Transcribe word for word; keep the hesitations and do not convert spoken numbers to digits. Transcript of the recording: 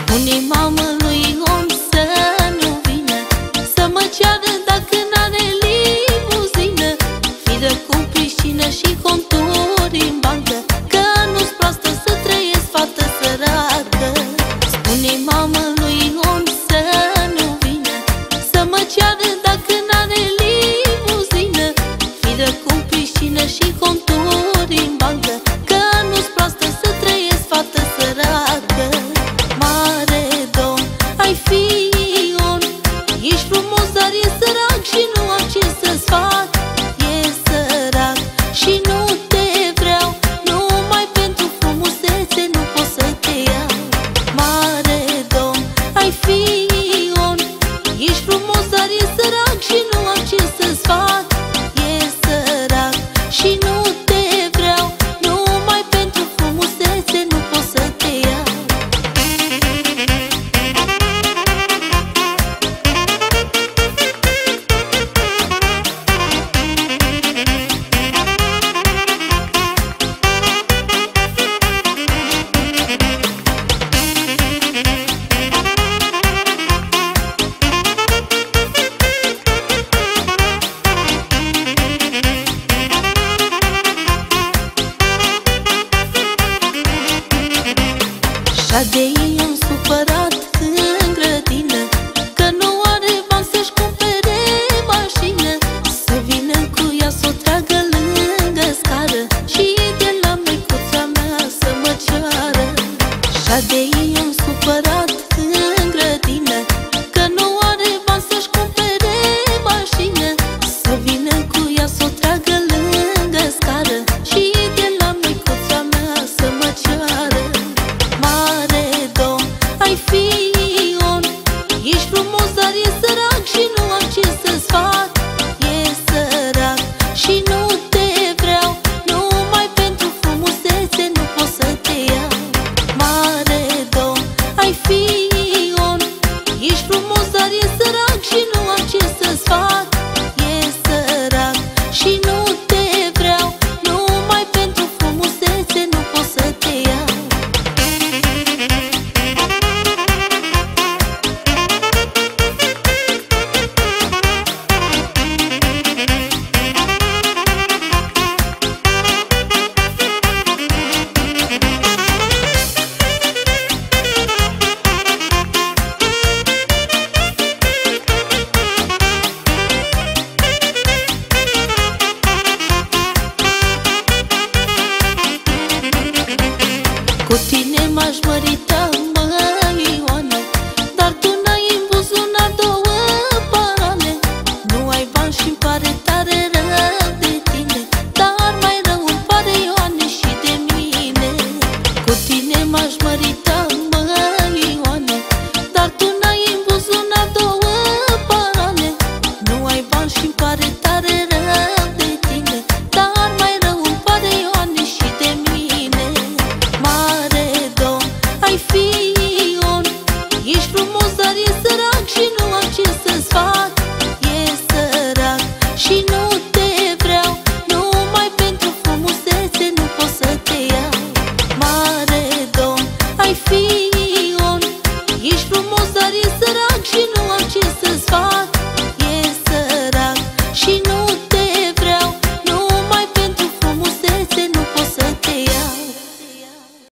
Spune-i mamă lui om să nu vină să mă ceară dacă n-are limuzină. Firă cu piscină și conturi în bancă, că nu-s proastă să trăiesc fată săracă. Spune-i mamă lui om să nu vină să mă ceară dacă n-are limuzină. Firă cu piscină și conturi în bancă, că nu-s proastă să trăiesc fată săracă. Mare domn, ai fi on, ești frumos, dar e sărac și nu am ce să-ți fac. E sărac și nu te vreau, numai pentru frumusețe nu pot să te iau. Mare domn, ai fi on, ești frumos, dar e sărac și nu am ce să-ți fac. E sărac și nu te vreau, numai pentru frumusețe nu pot să te iau. Și de ei am supărat în grădină, că nu are bani să-și cumpere mașină. Să vină cu ea s-o tragă lângă scară și de la măicuța mea să mă ceară. Și de ei am supărat în grădină, că nu are bani să-și cumpere mașină. Să vină cu ea s-o tragă lângă scară și de la măicuța mea să mă ceară. Mare domn, ai fi on, ești frumos, dar e sărac și nu am ce să-ți fac. E sărac și nu te vreau, numai pentru frumusețe nu pot să te iau. Mare domn, ai fi on, ești frumos, dar e sărac și nu am ce să-ți fac. E sărac și nu te vreau, numai pentru frumusețe nu pot să te iau. Cu tine m-aș mărita, măi Ioane, dar tu n-ai în buzunar două parale. Nu ai bani și-mi pare tare rău de tine, dar mai rău îmi pare, Ioane, și de mine. Cu tine m-aș mărita, măi Ioane, dar tu n-ai în buzunar două parale. Nu ai bani și-mi pare tare rău de tine, dar mai rău îmi pare, Ioane, și de mine. Mare domn, ai fi on, ești frumos, dar e sărac și nu am ce să-ți fac. E sărac și nu te vreau, numai pentru frumusețe nu pot să te iau. Mare domn, ai fi on, ești frumos, dar e sărac și nu